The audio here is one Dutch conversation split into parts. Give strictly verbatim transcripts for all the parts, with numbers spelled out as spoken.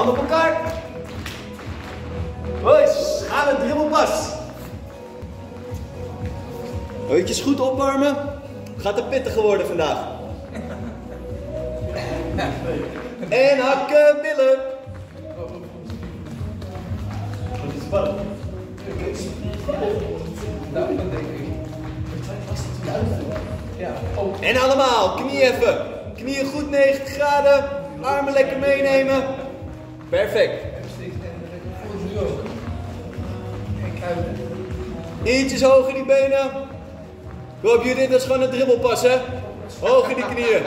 Handen op elkaar. Hoi, gaan we dribbelpas. Heuntjes goed opwarmen. Gaat er pittiger worden vandaag. En hakken billen. Wat is spannend. Nou, dat denk ik. Ja. Oh. En allemaal, knieën even. Knieën goed negentig graden. Armen lekker meenemen. Perfect. Nu ook. Kijk uit. Ietsjes hoger die benen. Rob Judith, dat is gewoon een dribbelpas, hè? Hoger die knieën.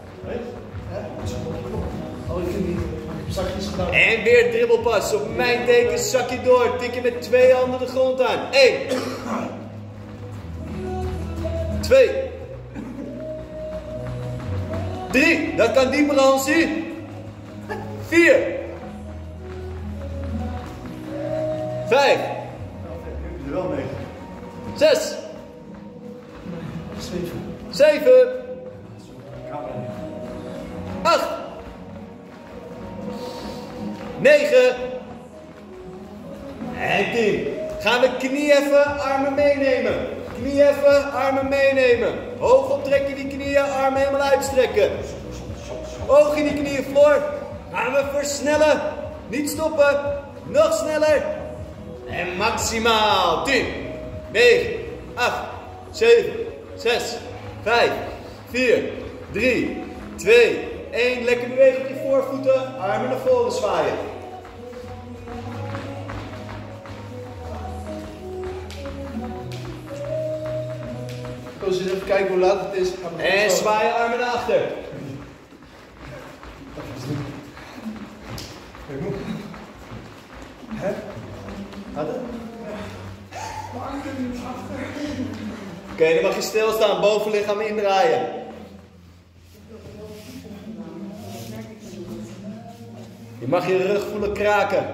Oh, ik vind niet. Ik heb zakjes gedaan. En weer dribbelpas. Op mijn teken zak je door. Tik je met twee handen de grond aan. Eén. Twee. Drie. Dat kan dieper, Hansie. Vier. Vijf. Heb je er wel mee? Zes. Zeven. Zeven. Acht. Negen. En tien. Gaan we knie even, armen meenemen. Knie even, armen meenemen. Hoog optrekken die knieën, armen helemaal uitstrekken. Hoog in die knieën, Floor. Gaan we versnellen. Niet stoppen. Nog sneller. En maximaal. tien, negen, acht, zeven, zes, vijf, vier, drie, twee, één. Lekker bewegen op je voorvoeten. Armen naar voren zwaaien. Ik wil eens even kijken hoe laat het is. En zwaaien armen naar achter. Hè? Had het? Oké, okay, dan mag je stilstaan. Bovenlichaam indraaien. Je mag je rug voelen kraken.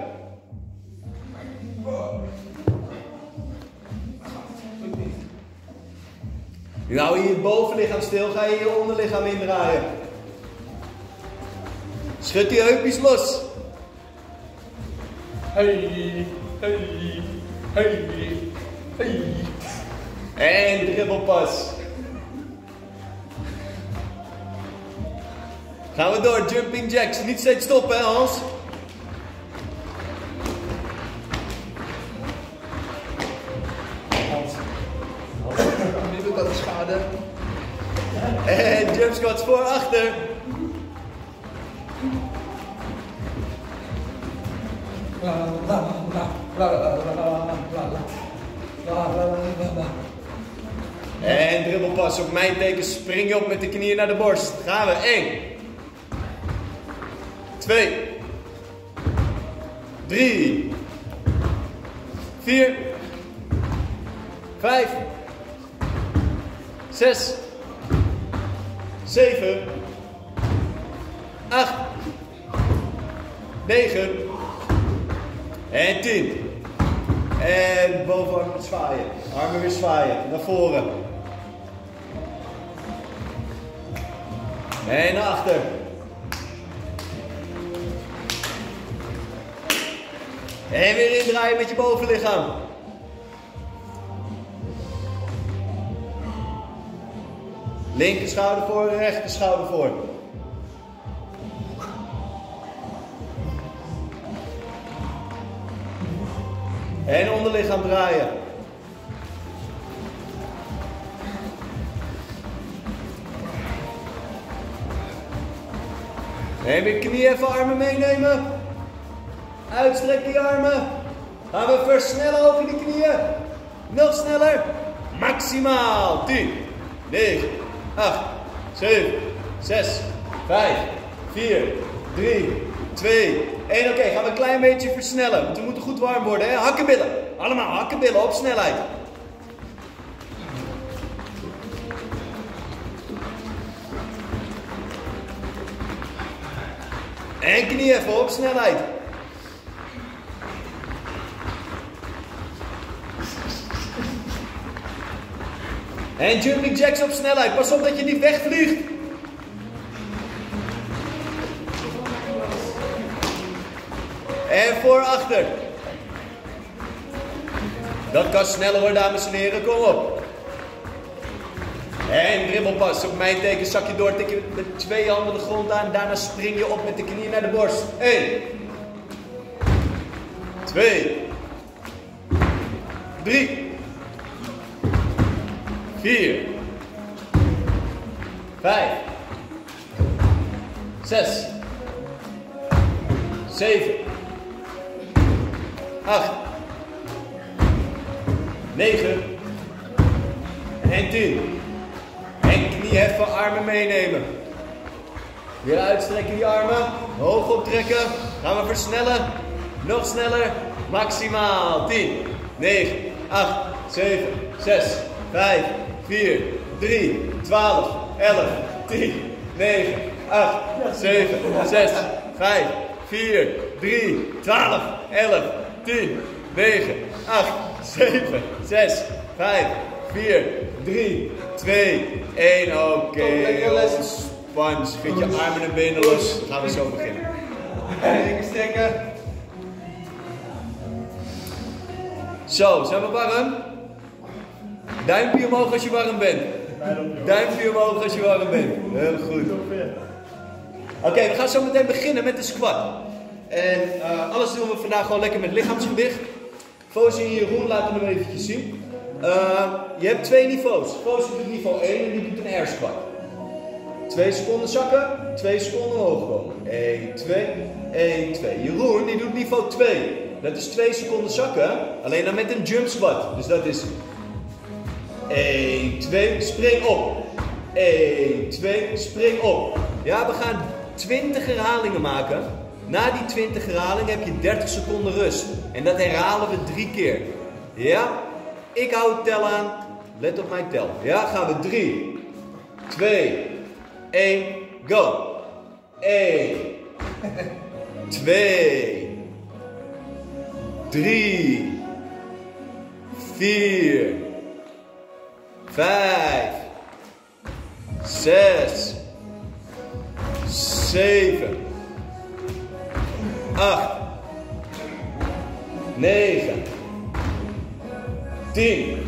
Nu hou je je bovenlichaam stil, ga je je onderlichaam indraaien. Schud die heupjes los. Hey, hey, hey, hey. En dribbelpas. Gaan we door, jumping jacks. Niet steeds stoppen, hè Hans? Hans. Nu doet dat de schade. En jump squats voor, achter. La la la la la la la la la la la. En dribbelpas. Op mijn teken spring je op met de knieën naar de borst. Gaan we. één. twee. drie. vier. vijf. zes. zeven. acht. negen. En tien. En bovenarm zwaaien. Armen weer zwaaien. Naar voren. En naar achter. En weer indraaien met je bovenlichaam. Linker schouder voor, rechter schouder voor. En onderlichaam draaien. En weer knie even, armen meenemen. Uitstrek die armen. Gaan we versnellen over die knieën. Nog sneller. Maximaal. tien, negen, acht, zeven, zes, vijf, vier, drie, twee, één. Oké, okay, gaan we een klein beetje versnellen. Want we moeten goed warm worden. Hè? Hakkenbillen. Allemaal hakkenbillen op snelheid. En knie even op snelheid. En jumping jacks op snelheid. Pas op dat je niet wegvliegt. En voor achter. Dat kan sneller hoor, dames en heren. Kom op. En dribbelpas. Op mijn teken zak je door. Tik je met twee handen de grond aan. Daarna spring je op met de knieën naar de borst. één. twee. drie. vier. vijf. zes. zeven. acht. negen. En tien. En knie heffen, armen meenemen. Weer uitstrekken die armen. Hoog optrekken. Gaan we versnellen. Nog sneller. Maximaal. tien, negen, acht, zeven, zes, vijf, vier, drie, twaalf, elf, tien, negen, acht, zeven, zes, vijf, vier, drie, twaalf, elf, tien, negen, acht, zeven, zes, vijf, vier, drie, twee, één. Oké. Okay. Ontspan. Schiet je armen en benen los. Dan gaan we zo beginnen. Even strekken. Zo, zijn we warm? Duimpje omhoog als je warm bent. Duimpje omhoog als je warm bent. Heel goed. Oké, okay, we gaan zo meteen beginnen met de squat. En uh, alles doen we vandaag gewoon lekker met lichaamsgewicht. Fozie en Jeroen laten hem eventjes zien. Uh, je hebt twee niveaus. Fozie doet niveau één en die doet een air squat. Twee seconden zakken, twee seconden omhoog komen. één, twee, één, twee. Jeroen die doet niveau twee. Dat is twee seconden zakken, alleen dan met een jump squat. Dus dat is één, twee, spring op. één, twee, spring op. Ja, we gaan twintig herhalingen maken. Na die twintig herhalingen heb je dertig seconden rust. En dat herhalen we drie keer. Ja? Ik hou het tel aan. Let op mijn tel. Ja, gaan we drie, twee, één, go. één, twee, drie, vier, vijf, zes, zeven, acht, negen, tien,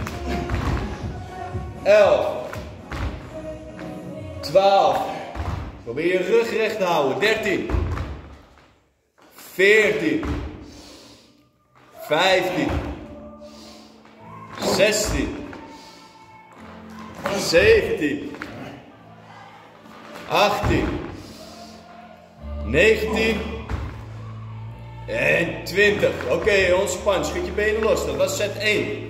elf, twaalf. Probeer je rug recht te houden. dertien, veertien, vijftien, zestien, zeventien, achttien, negentien en twintig. Oké, okay, ontspan. Schud je benen los. Dat was set één.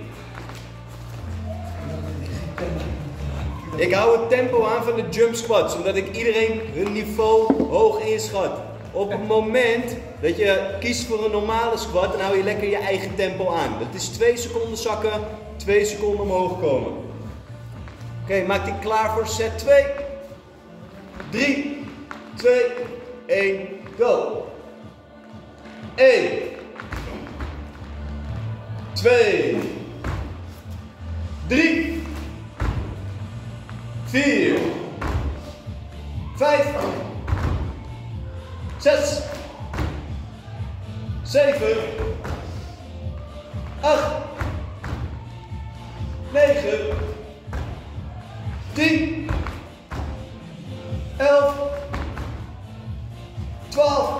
Ik hou het tempo aan van de jump squats, omdat ik iedereen hun niveau hoog inschat. Op het moment dat je kiest voor een normale squat, dan hou je lekker je eigen tempo aan. Dat is twee seconden zakken, twee seconden omhoog komen. Oké, okay, maak die klaar voor set twee. drie, twee, één, go. één, twee, drie, vier, vijf, zes, zeven, acht, negen, tien, elf, twaalf,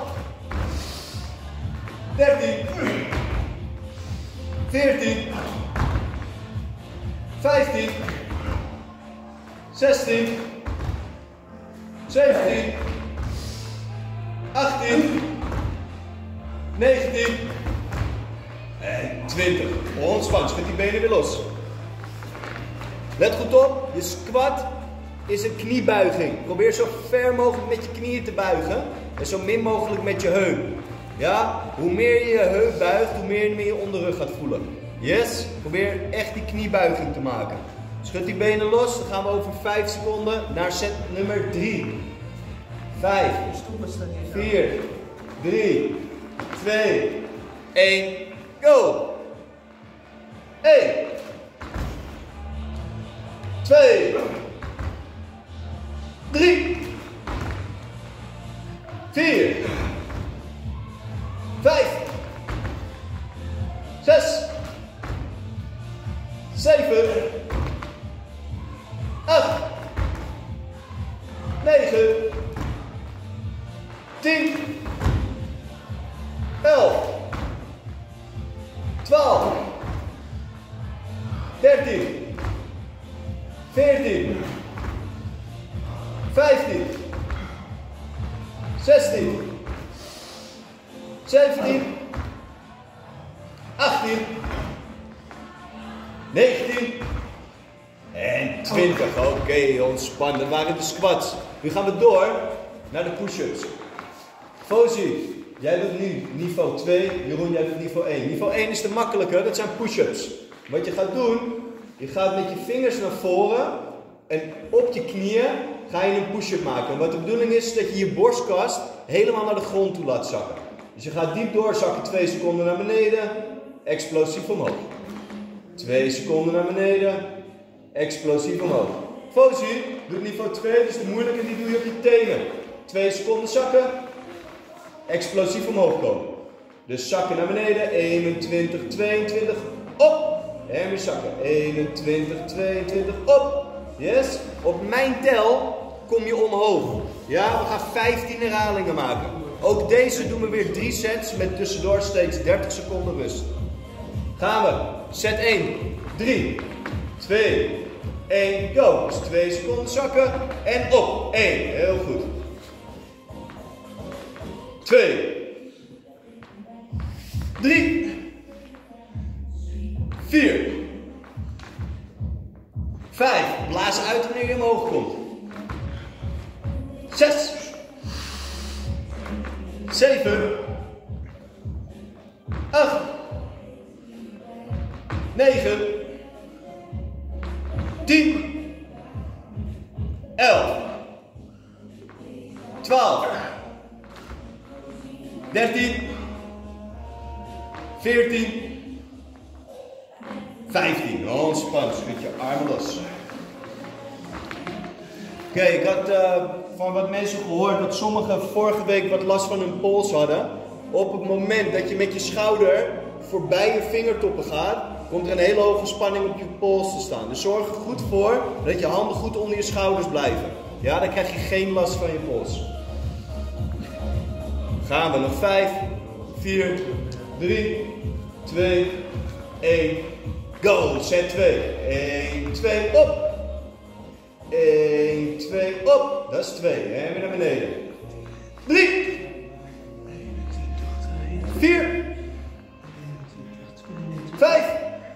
dertien, veertien, vijftien, zestien, zeventien, achttien, negentien en twintig. Ontspan, schud die benen weer los. Let goed op, je squat is een kniebuiging. Probeer zo ver mogelijk met je knieën te buigen en zo min mogelijk met je heup. Ja, hoe meer je je heup buigt, hoe meer je je onderrug gaat voelen. Yes, probeer echt die kniebuiging te maken. Schud die benen los, dan gaan we over vijf seconden naar set nummer drie. vijf, vier, drie, twee, één, go! één, twee, drie, vier, vijf, zeventien. achttien. negentien. En twintig. Oké, okay, ontspannen. Dat waren de squats. Nu gaan we door naar de push-ups. Fozi, jij doet nu niveau twee. Jeroen, jij doet niveau één. Niveau één is de makkelijke. Dat zijn push-ups. Wat je gaat doen, je gaat met je vingers naar voren. En op je knieën ga je een push-up maken. En wat de bedoeling is, is dat je je borstkast helemaal naar de grond toe laat zakken. Dus je gaat diep doorzakken. twee seconden naar beneden. Explosief omhoog. twee seconden naar beneden. Explosief omhoog. Fozi doet niveau twee, dus de moeilijke die doe je op je tenen. twee seconden zakken. Explosief omhoog komen. Dus zakken naar beneden. eenentwintig, tweeëntwintig. Op. En weer zakken. eenentwintig, tweeëntwintig. Op. Yes. Op mijn tel kom je omhoog. Ja, we gaan vijftien herhalingen maken. Ook deze doen we weer drie sets met tussendoor steeds dertig seconden rust. Gaan we. Set één. drie, twee, één, go. Dus twee seconden zakken en op. één. Heel goed. twee. drie. vier. vijf. Blaas uit wanneer je omhoog komt. zes. zeven. acht. negen. tien. elf. twaalf. dertien. veertien. vijftien. Ontspan, schud je armen los. Oké, okay, ik had uh, van wat mensen gehoord dat sommigen vorige week wat last van hun pols hadden. Op het moment dat je met je schouder voorbij je vingertoppen gaat, komt er een hele hoge spanning op je pols te staan. Dus zorg er goed voor dat je handen goed onder je schouders blijven. Ja, dan krijg je geen last van je pols. Gaan we nog vijf, vier, drie, twee, één, go. Set twee. één, twee, op. één, twee, op. Dat is twee. En weer naar beneden. drie. vier. vijf.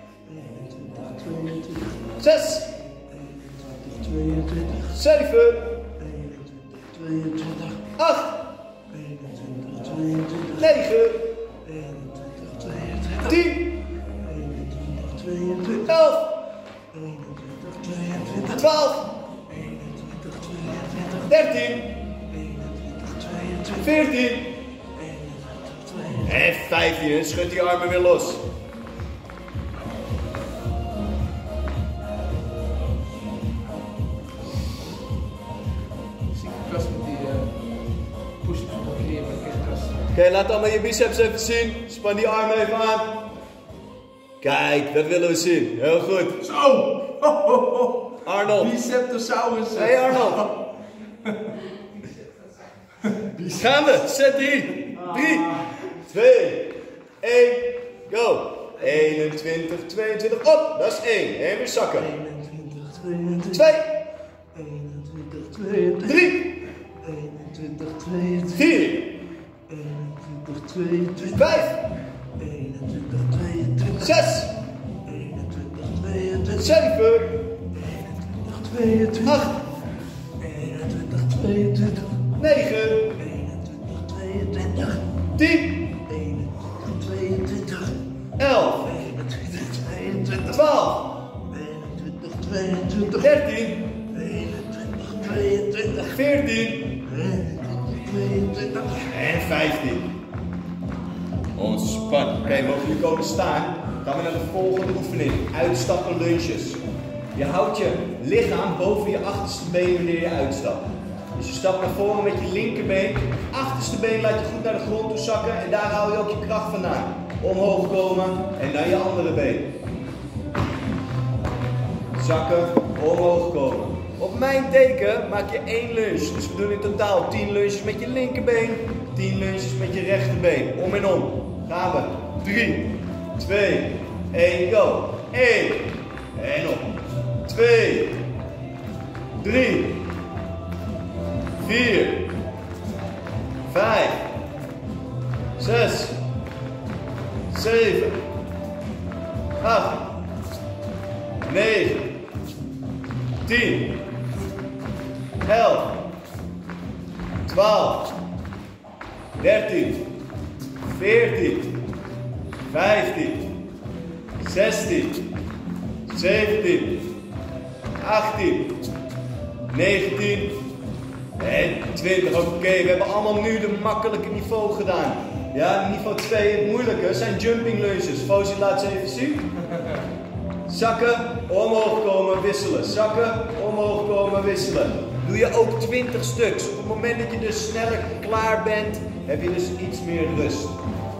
zes. zeven. acht. negen. tien. elf. twaalf. dertien. veertien. En vijftien. Schud die armen weer los. Oké, okay, laat allemaal je biceps even zien. Span die armen even aan. Kijk, dat willen we zien. Heel goed. Zo! Ho, ho, ho. Arnold. Biceptosaurus. Hey Arnold. Gaan we. Set drie. drie, twee, één, go. eenentwintig, tweeëntwintig, op. Dat is één. En weer zakken. twee. drie. vier. vijf. zes. zeven. acht. negen. tien. elf. twaalf. dertien. veertien. En vijftien. Ontspan. Oké, okay, mogen jullie komen staan? Gaan we naar de volgende oefening. Uitstappen lunges. Je houdt je lichaam boven je achterste been wanneer je uitstapt. Dus je stapt naar voren met je linkerbeen. Achterste been laat je goed naar de grond toe zakken. En daar hou je ook je kracht vandaan. Omhoog komen en naar je andere been. Zakken, omhoog komen. Op mijn teken maak je één lunge. Dus we doen in totaal tien lunges met je linkerbeen. tien lunges met je rechterbeen. Om en om. Gaan we. drie, twee, één, go. één. En op. twee. drie. vier. vijf. zes, zeven, acht, negen, tien, elf, twaalf, dertien, veertien, vijftien, zestien, zeventien, achttien, negentien en twintig. Oké, okay, we hebben allemaal nu de makkelijke niveau gedaan. Ja, niveau twee, het moeilijke, zijn jumping lunges. Fozzy, laat ze even zien. Zakken, omhoog komen, wisselen. Zakken, omhoog komen, wisselen. Doe je ook twintig stuks. Op het moment dat je dus sneller klaar bent, heb je dus iets meer rust.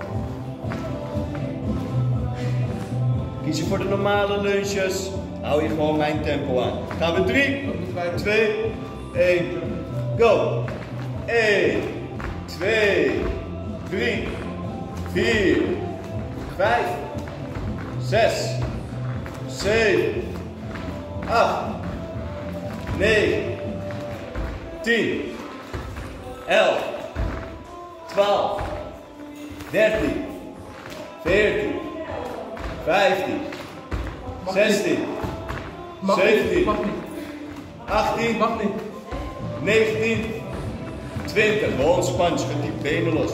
Kies je voor de normale lunges, hou je gewoon mijn tempo aan. Gaan we drie, twee, één, go. één, twee, drie, vier, vijf, zes, zeven, acht, negen, tien, elf, twaalf, dertien, veertien, vijftien, zestien, zeventien, achttien, negentien, twintig. Gewoon span, schud die benen los.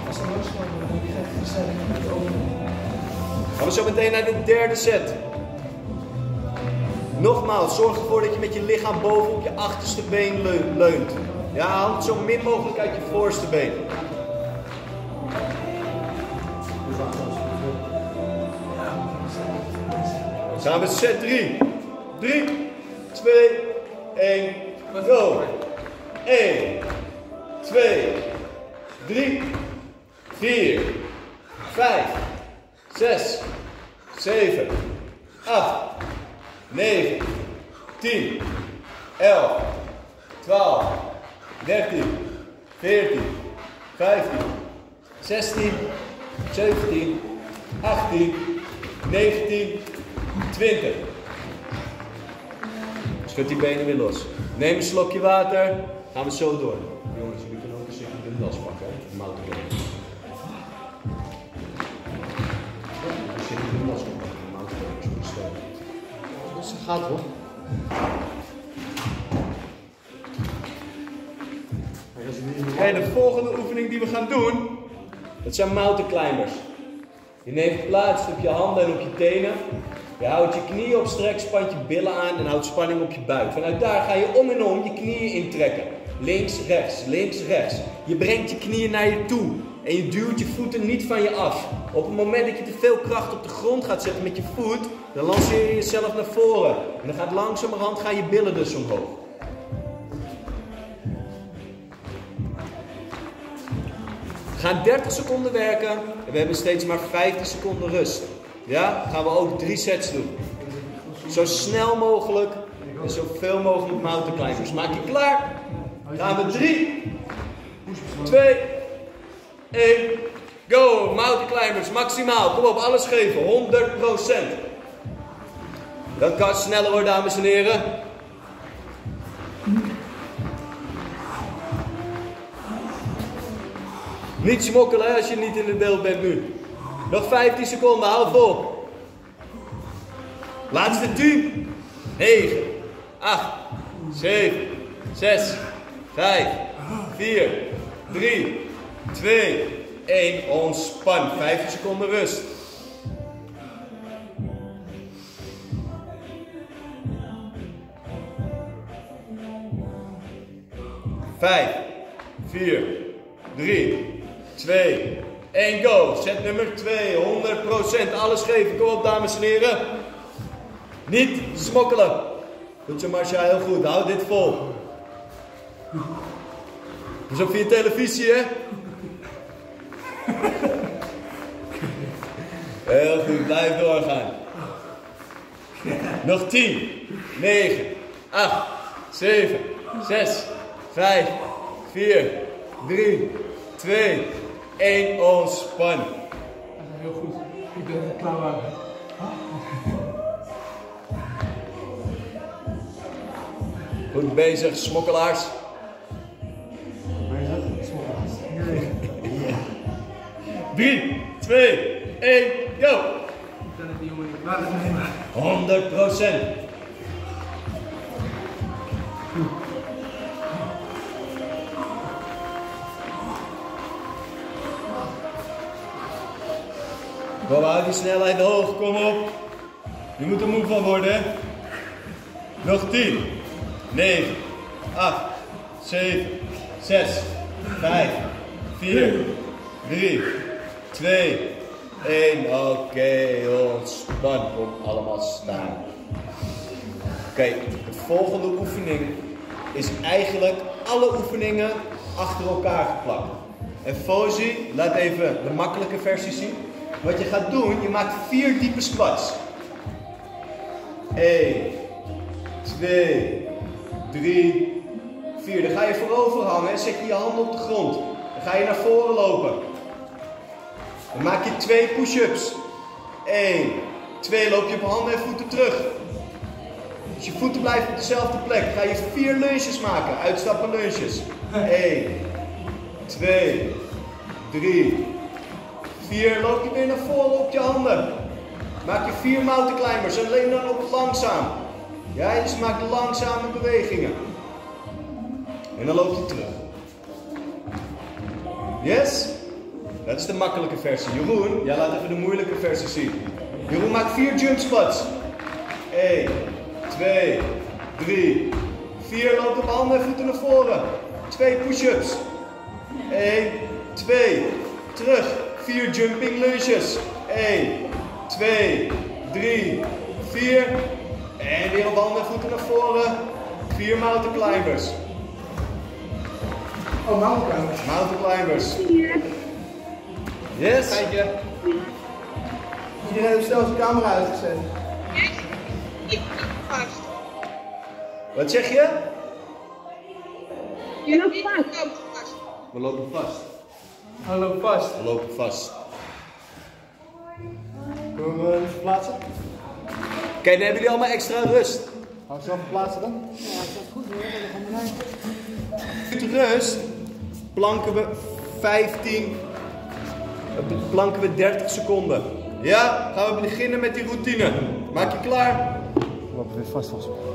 Gaan we zo meteen naar de derde set. Nogmaals, zorg ervoor dat je met je lichaam boven op je achterste been leunt. Ja, haal het zo min mogelijk uit je voorste been. Dan gaan we set drie. drie, twee, één, go. één, twee, drie, vier, vijf, zes, zeven, acht, negen, tien, elf, twaalf, dertien, veertien, vijftien, zestien, zeventien, achttien, negentien, twintig. Schud die benen weer los. Neem een slokje water. Gaan we zo door. Jongens, jullie kunnen ook een stukje de das pakken. Hè? Mouw te doen. Een stukje de das pakken. Mouw te doen. Dus dat gaat hoor. En de volgende oefening die we gaan doen, dat zijn mountain climbers. Je neemt plaats op je handen en op je tenen. Je houdt je knieën op strek, spant je billen aan en houdt spanning op je buik. Vanuit daar ga je om en om je knieën intrekken. Links, rechts, links, rechts. Je brengt je knieën naar je toe en je duwt je voeten niet van je af. Op het moment dat je te veel kracht op de grond gaat zetten met je voet, dan lanceer je jezelf naar voren. En dan gaat langzamerhand gaan je billen dus omhoog. We gaan dertig seconden werken en we hebben steeds maar vijftien seconden rust. Ja, gaan we ook drie sets doen. Zo snel mogelijk en zoveel mogelijk mountain climbers. Maak je klaar? Gaan we drie, twee, één, go! Mountain climbers, maximaal. Kom op, alles geven, honderd procent. Dat kan sneller hoor, dames en heren. Niet smokkelen hè, als je niet in het beeld bent nu. Nog vijftien seconden, hou vol. Laatste tien, negen, acht, zeven, zes, vijf, vier, drie, twee, één. Ontspan. vijftien seconden rust. vijf, vier, drie, twee, één, go. Set nummer twee, honderd procent. Alles geven. Kom op, dames en heren. Niet smokkelen. Goed zo, Marcia, heel goed. Houd dit vol. Dat is ook via televisie, hè? Heel goed, blijf doorgaan. Nog tien, negen, acht, zeven, zes, vijf, vier, drie, twee, één. Ontspan. Heel goed. Ik ben er klaar aan. Goed bezig, smokkelaars. Bezig, smokkelaars. drie, twee, één, go! Ik kan het die jongen niet laten nemen. honderd procent. Kom, hou die snelheid hoog, kom op. Je moet er moe van worden. Nog tien, negen, acht, zeven, zes, vijf, vier, drie, twee, één. Oké, okay, ontspan. Kom allemaal staan. Oké, okay, de volgende oefening is eigenlijk alle oefeningen achter elkaar geplakt. En Fauzi, laat even de makkelijke versie zien. Wat je gaat doen, je maakt vier diepe squats. één, twee, drie, vier. Dan ga je voorover hangen en zet je je handen op de grond. Dan ga je naar voren lopen. Dan maak je twee push-ups. één, twee, loop je op handen en voeten terug. Dus je voeten blijven op dezelfde plek. Dan ga je vier lunges maken, uitstappen lunges. één, twee, drie, vier. Loop je weer naar voren op je handen. Maak je vier mountain climbers, alleen dan ook langzaam. Ja, dus maak langzame bewegingen. En dan loop je terug. Yes? Dat is de makkelijke versie. Jeroen, jij laat even de moeilijke versie zien. Jeroen maakt vier jump squats. één, twee, drie, vier. Loop op handen en voeten naar voren. twee push-ups. één, twee, terug. vier jumping lunges. één, twee, drie, vier. En weer op handen en voeten naar voren. vier mountain climbers. Oh, mountain climbers. Mountain climbers. Yes? Kijk, iedereen heeft snel zijn camera uitgezet. Wat zeg je? Je loopt vast. We lopen vast. Hij loopt vast. We lopen vast. Kunnen we hem verplaatsen? Oké, dan hebben jullie allemaal extra rust. Gaan we zelf verplaatsen dan? Ja, dat is goed hoor, dat gaan we naar. Met rust planken we vijftien, planken we dertig seconden. Ja, gaan we beginnen met die routine. Maak je klaar? We lopen weer vast volgens mij.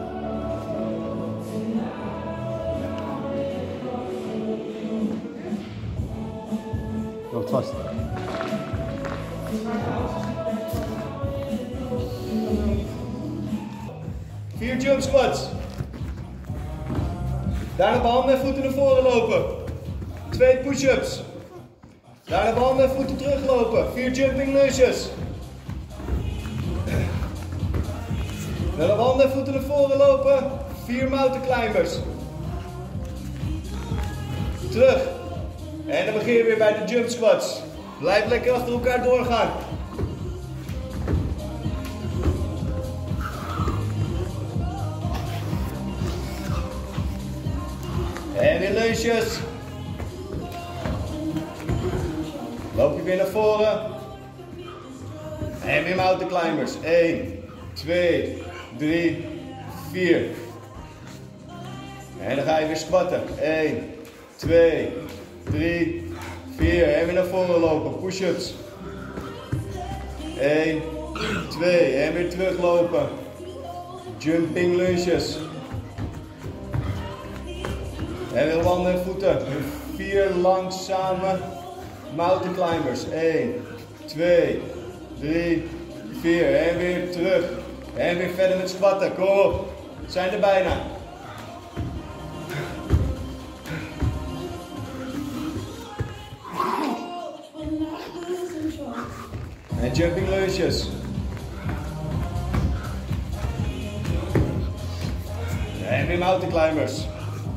Loopt vast. Vier jump squats. Daarna op handen en voeten naar voren lopen. Twee push-ups. Daarna op handen en voeten teruglopen. Vier jumping lunges. Daarna op handen en voeten naar voren lopen. Vier mountain climbers. Terug. En dan begin je weer bij de jump squats. Blijf lekker achter elkaar doorgaan. En weer lunges. Loop je weer naar voren. En weer mountain climbers. één, twee, drie, vier. En dan ga je weer squatten. één, twee, drie, vier. En weer naar voren lopen. Push-ups. één, twee. En weer teruglopen. Jumping lunges. En weer handen en voeten. Vier langzame mountain climbers. één, twee, drie, vier. En weer terug. En weer verder met squatten. Kom op. We zijn er bijna. En jumping lunges. En weer mountain climbers.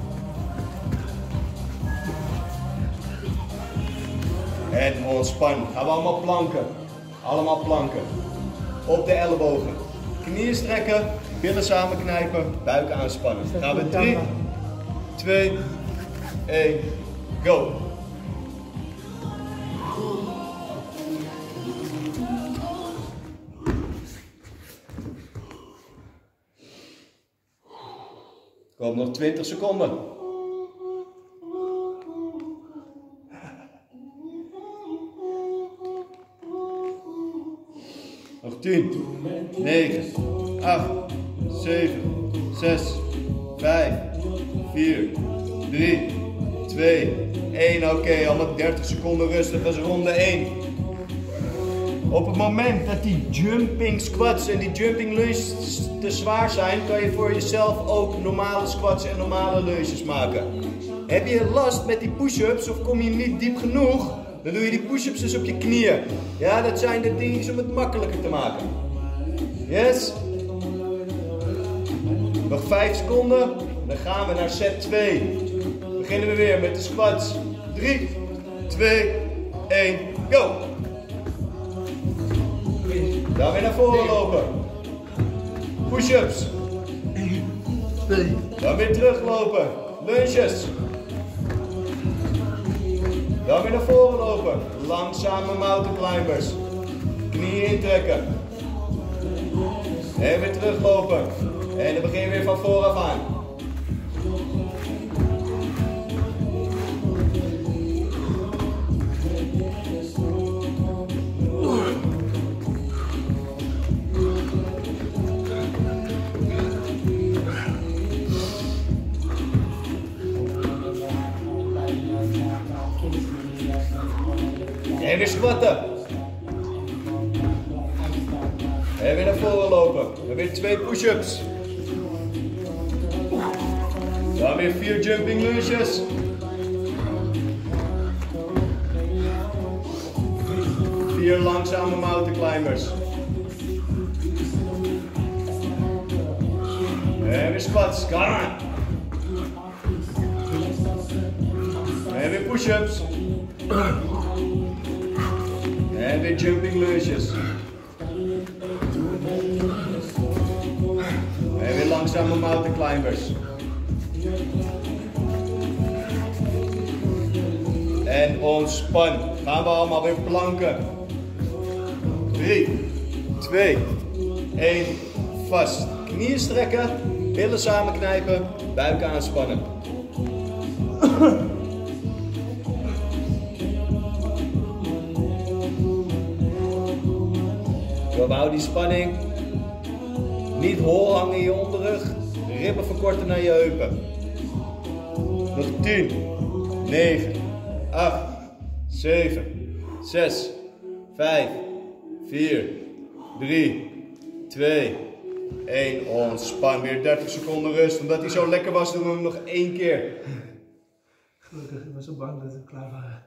En ontspan. Gaan we allemaal planken. Allemaal planken. Op de ellebogen. Knieën strekken. Billen samenknijpen. Buik aanspannen. Gaan we drie, twee, één, go. Kom nog twintig seconden. Nog tien, negen, acht, zeven, zes, vijf, vier, drie, twee, één. Oké, okay, allemaal dertig seconden rustig. Dat is ronde één. Op het moment dat die jumping squats en die jumping lunges te zwaar zijn, kan je voor jezelf ook normale squats en normale lunges maken. Heb je last met die push-ups of kom je niet diep genoeg, dan doe je die push-ups dus op je knieën. Ja, dat zijn de dingen om het makkelijker te maken. Yes? Nog vijf seconden. Dan gaan we naar set twee. Beginnen we weer met de squats. drie, twee, één, go! Dan weer naar voren lopen. Push-ups. Dan weer teruglopen. Lunges. Dan weer naar voren lopen. Langzame mountain climbers. Knieën intrekken. En weer teruglopen. En dan begin je weer van vooraf aan. En weer squatten. En weer naar voren lopen. En weer twee push-ups. Dan weer vier jumping lunges. Vier langzame mountain climbers. En weer squats. Come on. En weer push-ups. En weer jumping lunges. En weer langzame mountain climbers. En ontspan. Gaan we allemaal weer planken. drie, twee, één. Vast. Knieën strekken. Billen samenknijpen. Buik aanspannen. Hou die spanning. Niet hol hangen in je onderrug. De ribben verkorten naar je heupen. Nog tien, negen, acht, zeven, zes, vijf, vier, drie, twee, één. Ontspan. Weer dertig seconden rust. Omdat hij zo lekker was, doen we hem nog één keer. Gelukkig, ik was zo bang dat we klaar waren.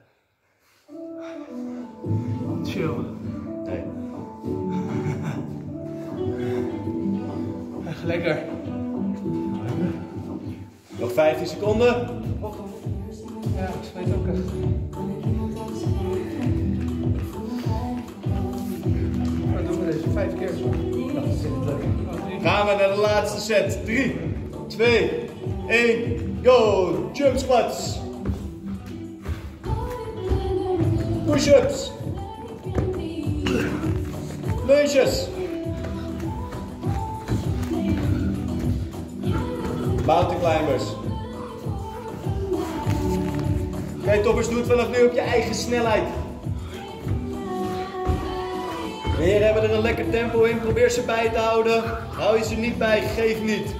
Chill. Nee. Echt lekker. Nog vijftien seconden. Ja, ik zweet ook echt. Dan doen we deze vijf keer zo. Gaan we naar de laatste set. drie, twee, één, go! Jump squats. Push-ups. Lunges. Mountain climbers. Oké, okay, toppers, doe het vanaf nu op je eigen snelheid. Weer hebben we er een lekker tempo in. Probeer ze bij te houden. Hou je ze niet bij, geef niet.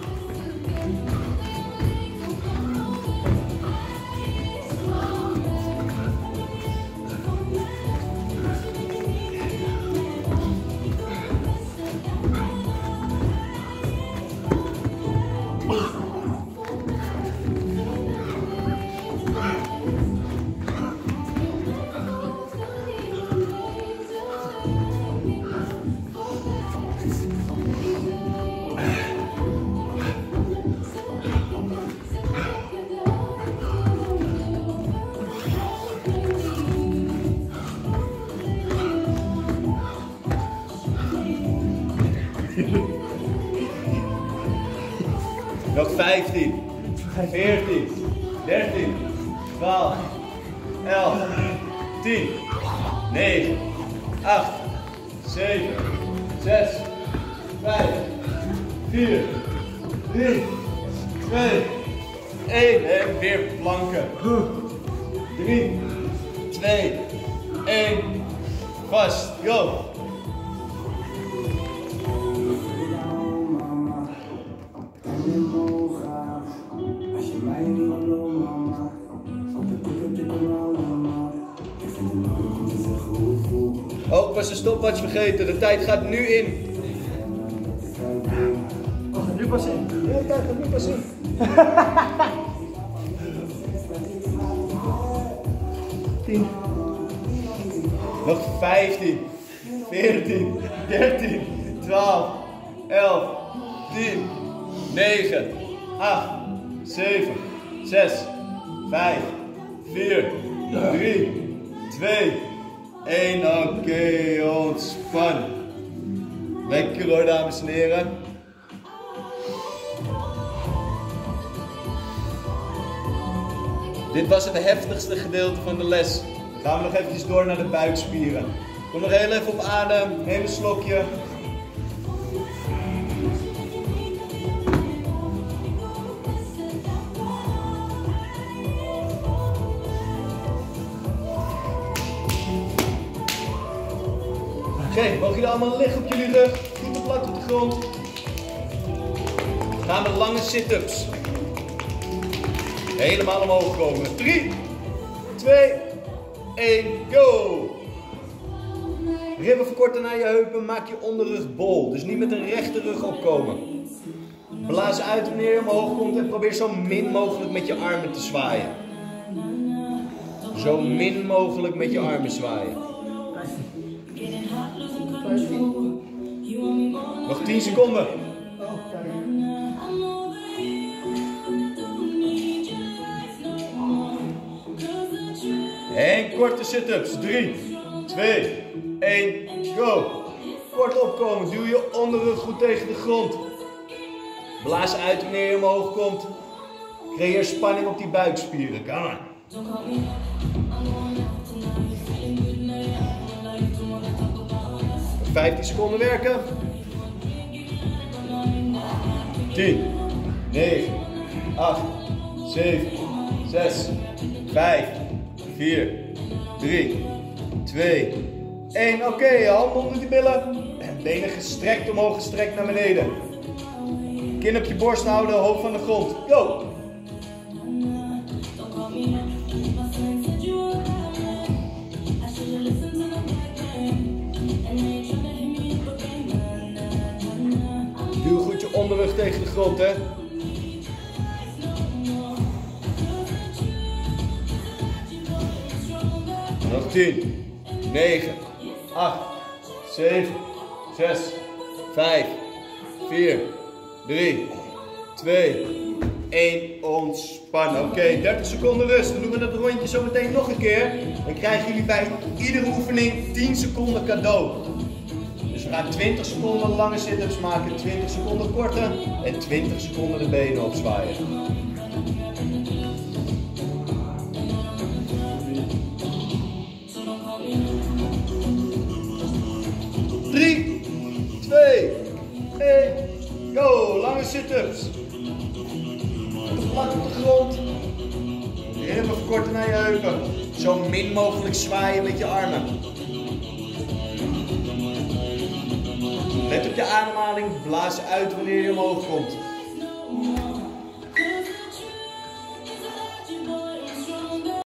Nog vijftien, veertien, dertien, twaalf, elf, tien, negen, acht, zeven, zes, vijf, vier, drie, twee, één. En weer planken. drie, twee, één. Vast. Go. Ook was de stopwatch vergeten, de tijd gaat nu in. Oh, nu pas in. Ja, de tijd gaat nu pas in. tien. Nog vijftien, veertien, dertien, twaalf, elf, tien, negen, acht, zeven, zes, vijf, vier, drie, twee, één. Oké, okay, ontspan. Lekker hoor, dames en heren. Dit was het heftigste gedeelte van de les. Dan gaan we nog eventjes door naar de buikspieren. Kom nog heel even op adem, neem een slokje. Oké, okay, mogen jullie allemaal liggen op jullie rug, voeten plat op de grond. Dan gaan we lange sit-ups. Helemaal omhoog komen. drie, twee, één, go! Ribben verkorten naar je heupen, maak je onderrug bol. Dus niet met een rechte rug opkomen. Blaas uit wanneer je omhoog komt en probeer zo min mogelijk met je armen te zwaaien. Zo min mogelijk met je armen zwaaien. Nog tien seconden. En korte sit-ups. drie, twee, één, go. Kort opkomen. Duw je onderrug goed tegen de grond. Blaas uit wanneer je omhoog komt. Creëer spanning op die buikspieren. Kom maar. vijftien seconden werken. tien, negen, acht, zeven, zes, vijf, vier, drie, twee, één. Oké, okay, handen onder die billen. En benen gestrekt omhoog, gestrekt naar beneden. Kin op je borst houden, hoofd van de grond. Go! Duw goed je onderrug tegen de grond, hè. Nog tien, negen, acht, zeven, zes, vijf, vier, drie, twee, één. Ontspannen. Oké, okay, dertig seconden rust. Dan doen we dat rondje zo meteen nog een keer. Dan krijgen jullie bij iedere oefening tien seconden cadeau. Dus we gaan twintig seconden lange sit-ups maken, twintig seconden korte en twintig seconden de benen opzwaaien. drie, twee, één, go! Lange sit-ups. Plat op de grond. Je ribben verkorten naar je heupen. Zo min mogelijk zwaaien met je armen. Let op je ademhaling. Blaas uit wanneer je omhoog komt.